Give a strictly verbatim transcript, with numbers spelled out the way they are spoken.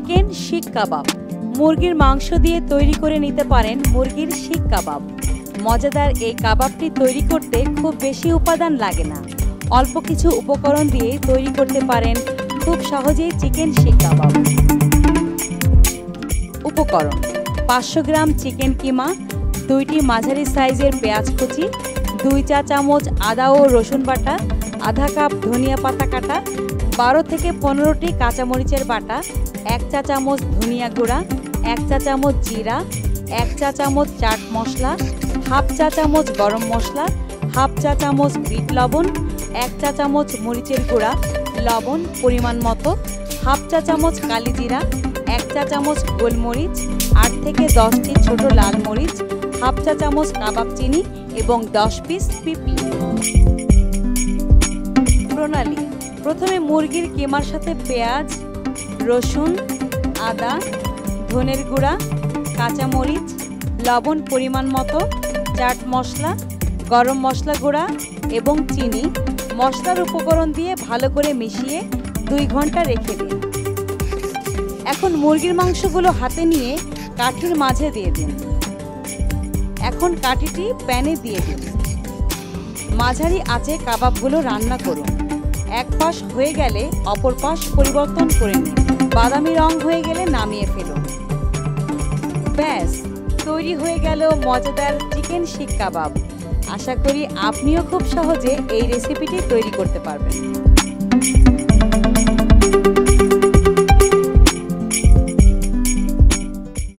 Chicken শিক কাবাব। মুরগির মাংস দিয়ে তৈরি করে নিতে পারেন মুরগির শিক কাবাব। মজাদার এই কাবাবটি তৈরি করতে খুব বেশি উপাদান লাগে না, অল্প কিছু উপকরণ দিয়ে তৈরি করতে পারেন খুব সহজেই চিকেন শিক কাবাব। উপকরণ: পাঁচশো গ্রাম চিকেন কিমা, দুইটি মাঝারি সাইজের পেঁয়াজ কুচি, দুই চা চামচ আদা ও রসুন বাটা, আধা কাপ ধনিয়া পাতা কাটা, বারো থেকে পনেরোটি কাঁচামরিচের বাটা, এক চা চামচ ধনিয়া গুঁড়া, এক চা চামচ জিরা, এক চা চামচ চাট মশলা, হাফ চা চামচ গরম মশলা, হাফ চা চামচ বিট লবণ, এক চা চামচ মরিচের গুঁড়া, লবণ পরিমাণ মতো, হাফ চা চামচ কালি জিরা, এক চা চামচ গোলমরিচ, আট থেকে দশটি ছোট লাল মরিচ, হাফ চা চামচ কাবাব চিনি এবং দশ পিস পিপি। প্রণালী: প্রথমে মুরগির কিমার সাথে পেঁয়াজ, রসুন, আদা, ধনের গুঁড়া, কাঁচামরিচ, লবণ পরিমাণ মতো, চাট মশলা, গরম মশলা গুঁড়া এবং চিনি মশলার উপকরণ দিয়ে ভালো করে মিশিয়ে দুই ঘন্টা রেখে দিন। এখন মুরগির মাংসগুলো হাতে নিয়ে কাঠির মাঝে দিয়ে দিন। এখন কাঠিটি প্যানে দিয়ে দিন। মাঝারি আঁচে কাবাবগুলো রান্না করুন। এক পাশ হয়ে গেলে অপর পাশ পরিবর্তন করে নিন। বাদামি রং হয়ে গেলে নামিয়ে ফেলুন। ব্যাস, তৈরি হয়ে গেল মজাদার চিকেন শিক কাবাব। আশা করি আপনিও খুব সহজে এই রেসিপিটি তৈরি করতে পারবেন।